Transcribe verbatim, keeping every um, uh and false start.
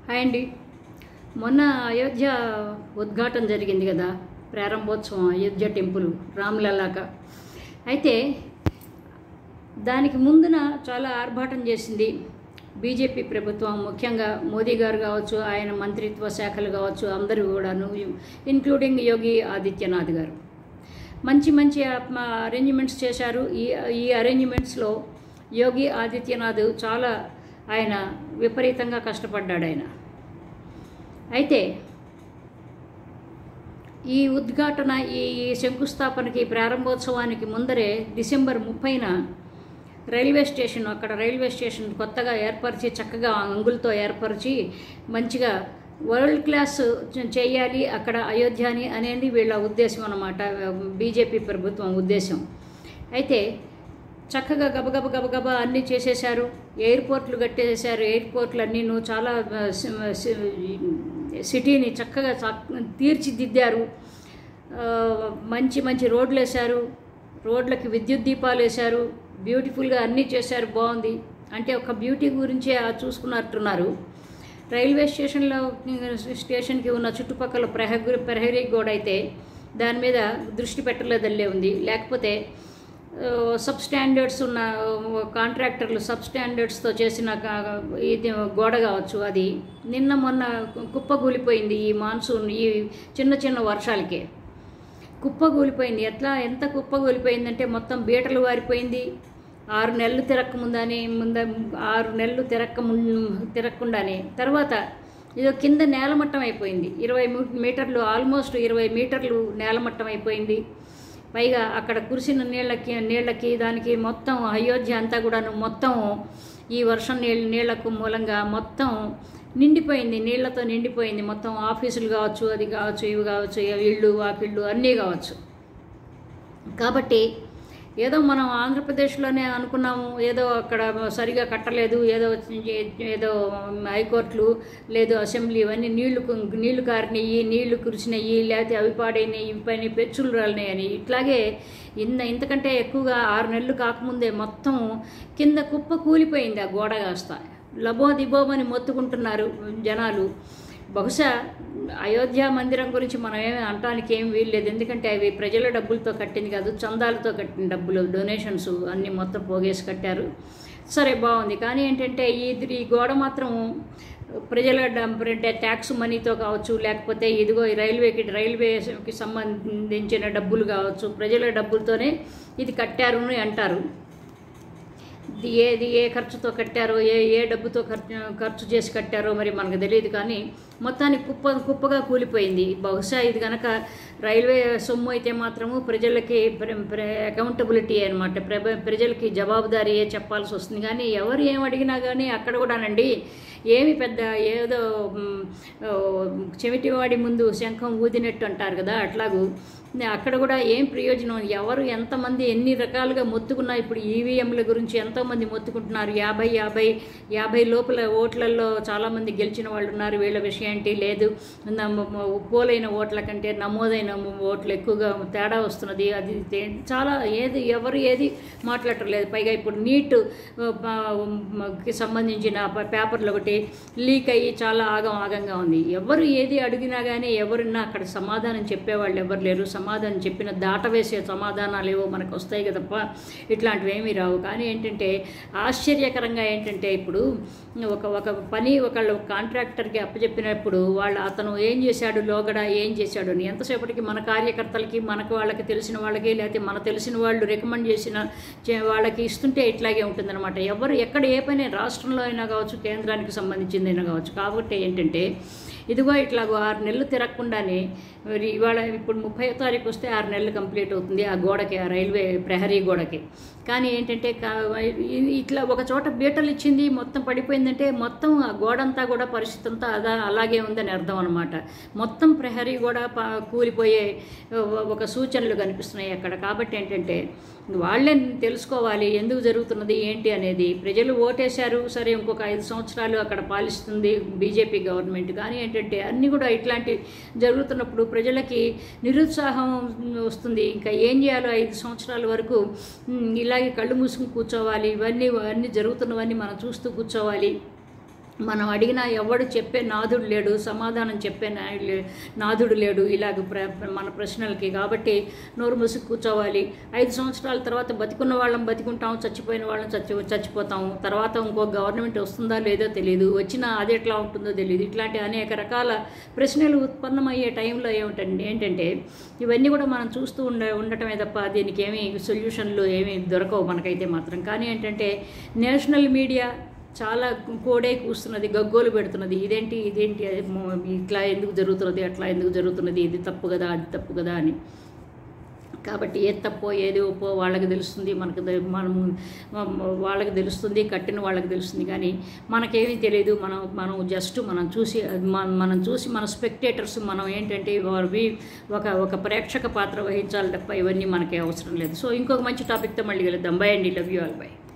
Hi అండి. మొన్న అయోధ్య ఉద్ఘాటన జరిగింది కదా, ప్రారంభోత్సవం అయోధ్య టెంపుల్ రామ్లలాక. అయితే దానికి ముందున చాలా ఆర్భాటం చేసింది బీజేపీ ప్రభుత్వం. ముఖ్యంగా మోదీ గారు కావచ్చు, ఆయన మంత్రిత్వ శాఖలు కావచ్చు, అందరూ కూడాను, ఇంక్లూడింగ్ యోగి ఆదిత్యనాథ్ గారు మంచి మంచి అరేంజ్మెంట్స్ చేశారు. ఈ ఈ అరేంజ్మెంట్స్లో యోగి ఆదిత్యనాథ్ చాలా ఆయన విపరీతంగా కష్టపడ్డాడు ఆయన. అయితే ఈ ఉద్ఘాటన, ఈ శంకుస్థాపనకి, ప్రారంభోత్సవానికి ముందరే డిసెంబర్ ముప్పైన రైల్వే స్టేషన్, అక్కడ రైల్వే స్టేషన్ కొత్తగా ఏర్పరిచి, చక్కగా అంగులతో ఏర్పరిచి మంచిగా వరల్డ్ క్లాస్ చేయాలి అక్కడ అయోధ్యని అనేది వీళ్ళ ఉద్దేశం అన్నమాట, బీజేపీ ప్రభుత్వం ఉద్దేశం. అయితే చక్కగా గబగబ గబగబా అన్నీ చేసేశారు. ఎయిర్పోర్ట్లు కట్టేశారు. ఎయిర్పోర్ట్లు అన్నీను చాలా సిటీని చక్కగా తీర్చిదిద్దారు. మంచి మంచి రోడ్లు వేశారు, రోడ్లకి విద్యుత్ దీపాలు వేశారు, బ్యూటిఫుల్గా అన్నీ చేశారు. బాగుంది. అంటే ఒక బ్యూటీ గురించే చూసుకున్నట్టున్నారు. రైల్వే స్టేషన్లో స్టేషన్కి ఉన్న చుట్టుపక్కల ప్రహరీ ప్రహరీ గోడ అయితే దాని మీద దృష్టి పెట్టలేదల్లే ఉంది. లేకపోతే సబ్ స్టాండర్డ్స్ ఉన్న కాంట్రాక్టర్లు సబ్ స్టాండర్డ్స్తో చేసిన ఇది గోడ కావచ్చు, అది నిన్న మొన్న కుప్పగూలిపోయింది. ఈ మాన్సూన్, ఈ చిన్న చిన్న వర్షాలకే కుప్పగూలిపోయింది. ఎట్లా ఎంత కుప్పగూలిపోయిందంటే మొత్తం బీటలు వారిపోయింది. ఆరు నెలలు తిరక్కముందని ముంద ఆరు నెలలు తిరక్క తిరగకుండానే తర్వాత ఇదో కింద నేలమట్టం అయిపోయింది. ఇరవై మీటర్లు ఆల్మోస్ట్ ఇరవై మీటర్లు నేలమట్టం అయిపోయింది. పైగా అక్కడ కురిసిన నీళ్ళకి నీళ్ళకి దానికి మొత్తం అయోధ్య అంతా కూడాను మొత్తం ఈ వర్షం నీళ్ళ నీళ్లకు మూలంగా మొత్తం నిండిపోయింది, నీళ్లతో నిండిపోయింది. మొత్తం ఆఫీసులు కావచ్చు, అది కావచ్చు, ఇవి కావచ్చు, ఇళ్ళు వాకిళ్ళు అన్నీ కావచ్చు. కాబట్టి ఏదో మనం ఆంధ్రప్రదేశ్లోనే అనుకున్నాము, ఏదో అక్కడ సరిగా కట్టలేదు, ఏదో ఏదో హైకోర్టులు లేదు అసెంబ్లీ ఇవన్నీ నీళ్లు నీళ్లు కారినాయి, నీళ్లు కురిసినాయి, లేకపోతే అవి పాడైనాయి, ఇవి పైన పెచ్చులు రాలినాయి అని ఇట్లాగే ఇంత ఇంతకంటే ఎక్కువగా ఆరు నెలలు కాకముందే మొత్తం కింద కుప్ప కూలిపోయింది. ఆ గోడ కాస్త లబో దిబోమని మొత్తుకుంటున్నారు జనాలు. బహుశా అయోధ్య మందిరం గురించి మనం ఏమి అనటానికి ఏం వీల్లేదు. ఎందుకంటే అవి ప్రజల డబ్బులతో కట్టింది కాదు, చందాలతో కట్టిన డబ్బులు, డొనేషన్స్ అన్నీ మొత్తం పోగేసి కట్టారు. సరే, బాగుంది. కానీ ఏంటంటే ఈ ఈ గోడ మాత్రం ప్రజల అంటే ట్యాక్స్ మనీతో కావచ్చు, లేకపోతే ఇదిగో రైల్వేకి రైల్వేకి సంబంధించిన డబ్బులు కావచ్చు, ప్రజల డబ్బులతోనే ఇది కట్టారు అని అంటారు. ఏది ఏ ఖర్చుతో కట్టారో, ఏ ఏ డబ్బుతో ఖర్చు ఖర్చు చేసి కట్టారో మరి మనకు తెలియదు. కానీ మొత్తానికి కుప్ప కుప్పగా కూలిపోయింది. బహుశా ఇది కనుక రైల్వే సొమ్ము అయితే మాత్రము ప్రజలకి అకౌంటబిలిటీ అనమాట, ప్రజలకి జవాబుదారీయే చెప్పాల్సి వస్తుంది. కానీ ఎవరు ఏం అడిగినా కానీ అక్కడ కూడానండి ఏమి పెద్ద ఏదో చెవిటివాడి ముందు శంఖం ఊదినట్టు అంటారు కదా, అట్లాగూ అక్కడ కూడా ఏం ప్రయోజనం. ఎవరు ఎంతమంది ఎన్ని రకాలుగా మొత్తుకున్నా, ఇప్పుడు ఈవీఎంల గురించి ఎంతోమంది మొత్తుకుంటున్నారు. యాభై యాభై యాభై లోపల ఓట్లలో చాలామంది గెలిచిన వాళ్ళు ఉన్నారు. వీళ్ళ విషయం ఏంటి లేదు, పోలైన ఓట్ల కంటే నమోదైన ఓట్లు ఎక్కువగా తేడా వస్తున్నది. అది చాలా ఏది ఎవరు ఏది మాట్లాడలేదు. పైగా ఇప్పుడు నీట్ కి సంబంధించిన పేపర్లు ఒకటి లీక్ అయ్యి చాలా ఆగం ఆగంగా ఉంది. ఎవరు ఏది అడిగినా కానీ ఎవరున్నా అక్కడ సమాధానం చెప్పేవాళ్ళు ఎవరు లేరు. సమాధానం చెప్పిన దాటవేసే సమాధానాలు ఏవో మనకు వస్తాయి కదప్ప, ఇట్లాంటివి ఏమీ రావు. కానీ ఏంటంటే ఆశ్చర్యకరంగా ఏంటంటే ఇప్పుడు ఒక ఒక పని ఒకళ్ళు కాంట్రాక్టర్కి అప్పచెప్పినప్పుడు వాళ్ళు అతను ఏం చేశాడు, లోగడ ఏం చేశాడు అని ఎంతసేపటికి మన కార్యకర్తలకి, మనకు వాళ్ళకి తెలిసిన వాళ్ళకి, లేకపోతే మన తెలిసిన వాళ్ళు రికమెండ్ చేసిన వాళ్ళకి ఇస్తుంటే ఇట్లాగే ఉంటుందన్నమాట. ఎవరు ఎక్కడ ఏ పని రాష్ట్రంలో అయినా కావచ్చు, కేంద్రానికి సంబంధించిందైనా కావచ్చు. కాబట్టి ఏంటంటే ఇదిగో ఇట్లాగో ఆరు నెలలు తిరగకుండానే ఇవాళ ఇప్పుడు ముప్పై తారీఖు వస్తే ఆరు నెలలు కంప్లీట్ అవుతుంది ఆ గోడకి, ఆ రైల్వే ప్రహరీ గోడకి. కానీ ఏంటంటే ఇట్లా ఒక చోట బీటలు ఇచ్చింది, మొత్తం పడిపోయిందంటే మొత్తం ఆ గోడంతా కూడా పరిస్థితి అంతా అదా అలాగే ఉందని అర్థం అనమాట. మొత్తం ప్రహరీ గోడ కూలిపోయే ఒక సూచనలు కనిపిస్తున్నాయి అక్కడ. కాబట్టి ఏంటంటే వాళ్ళే తెలుసుకోవాలి ఎందుకు జరుగుతున్నది ఏంటి అనేది. ప్రజలు ఓటేశారు, సరే ఇంకొక ఐదు సంవత్సరాలు అక్కడ పాలిస్తుంది బీజేపీ గవర్నమెంట్. కానీ ఏంటంటే అన్నీ కూడా ఇట్లాంటి జరుగుతున్నప్పుడు ప్రజలకి నిరుత్సాహం వస్తుంది. ఇంకా ఏం చేయాలో ఐదు సంవత్సరాల వరకు ఇలాగే కళ్ళు మూసుకుని కూర్చోవాలి, ఇవన్నీ అన్నీ జరుగుతున్నవన్నీ మనం చూస్తూ కూర్చోవాలి మనం అడిగినా ఎవడు చెప్పే నాదుడు లేడు, సమాధానం చెప్పే నాదుడు లేడు ఇలాగ ప్ర మన ప్రశ్నలకి. కాబట్టి నోరు మూసి కూర్చోవాలి. ఐదు సంవత్సరాల తర్వాత బతికున్న వాళ్ళం బతికుంటాం, చచ్చిపోయిన వాళ్ళం చచ్చి చచ్చిపోతాము. తర్వాత ఇంకో గవర్నమెంట్ వస్తుందా లేదో తెలియదు, వచ్చినా అది ఎట్లా ఉంటుందో తెలియదు. ఇట్లాంటి అనేక రకాల ప్రశ్నలు ఉత్పన్నమయ్యే టైంలో ఏమిటండి ఏంటంటే ఇవన్నీ కూడా మనం చూస్తూ ఉండ ఉండటమే తప్ప దీనికి ఏమీ సొల్యూషన్లు ఏమీ దొరకవు మనకైతే మాత్రం. కానీ ఏంటంటే నేషనల్ మీడియా చాలా కోడే కూస్తున్నది, గగ్గోలు పెడుతున్నది. ఇదేంటి ఇదేంటి ఇట్లా ఎందుకు జరుగుతున్నది, అట్లా ఎందుకు జరుగుతున్నది, ఇది తప్పు కదా అది తప్పు కదా అని. కాబట్టి ఏది తప్పో ఏది ఒప్పో వాళ్ళకి తెలుస్తుంది, మనకు మనం వాళ్ళకి తెలుస్తుంది, కట్టిన వాళ్ళకి తెలుస్తుంది. కానీ మనకేమీ తెలియదు. మనం మనం జస్ట్ మనం చూసి మనం చూసి మన స్పెక్టేటర్స్ మనం ఏంటంటే ఒక ఒక ప్రేక్షక పాత్ర వహించాలి తప్ప ఇవన్నీ మనకే అవసరం లేదు. సో ఇంకొక మంచి టాపిక్తో మళ్ళీ కలుద్దాం. బై అండి, లవ్ యూ ఆల్, బై.